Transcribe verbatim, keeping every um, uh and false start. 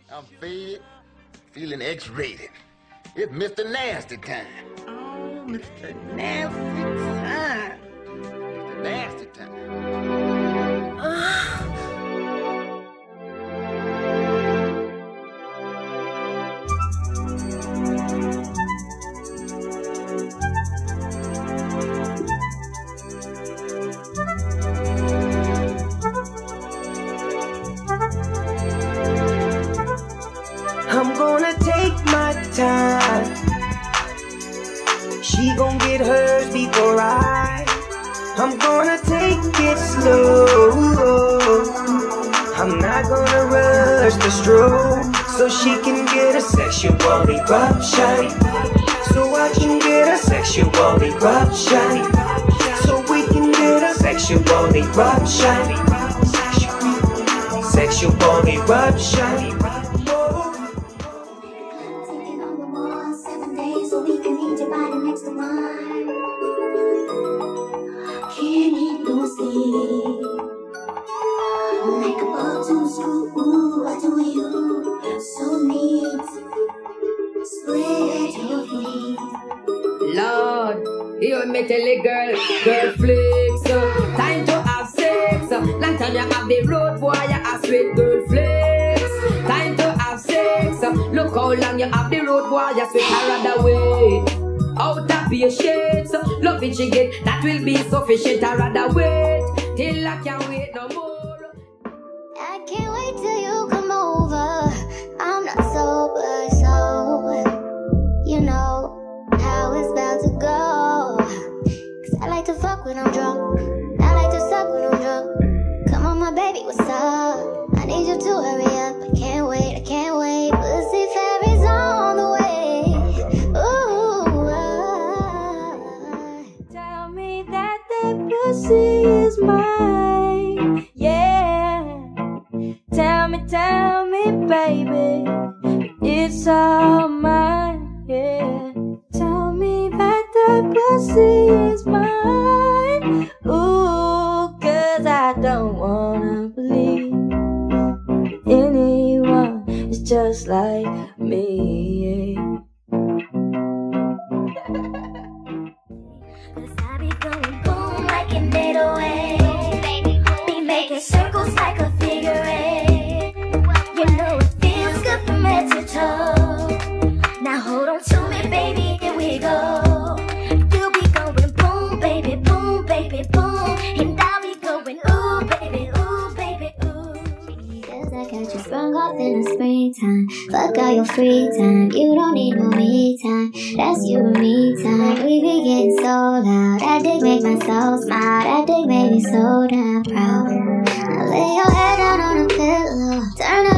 I'm faded, feeling X-rated. It's Mister Nasty time. Oh, Mister Nasty time. Mister Nasty time. Uh. I'm gonna take my time. She gon' get hers before I. I'm gonna take it slow. I'm not gonna rush the stroke, so she can get a sexual eruption. So I can get a sexual eruption. So we can get a sexual eruption. Sexual eruption. Can't eat no sleep. Like a bottom screw, ooh, I do you so neat. Spread your feet. Lord, you me tell a girl, girl flicks uh, time to have sex uh, long time you have the road boy, you have sweet girl flicks. Time to have sex uh, look how long you have the road boy, you sweet her other way. Out of patience, love it she get, that will be sufficient. I rather wait till I can't wait no more. I can't wait till you come over. I'm not sober, so you know how it's about to go. Cause I like to fuck when I'm drunk, I like to suck when I'm drunk. Come on my baby, what's up? I need you to hurry up. I can't wait, I can't wait. Pussy fairy's on the way. Pussy is mine, yeah. Tell me, tell me, baby, it's all mine, yeah. Tell me that the pussy is mine, ooh, cause I don't wanna believe anyone is just like me, yeah. It away, be making circles like a figure eight. You know it feels good from head to toe. Now hold on to me, baby, here we go. You'll be going boom, baby, boom, baby, boom, and I'll be going ooh, baby, ooh, baby, ooh. Cause I got you sprung off in the springtime. Fuck all your free time, you don't need no me time. That's you and me time. We be getting so loud, that dick make my soul smile. That dick made me so damn proud. Now lay your head down on a pillow, turn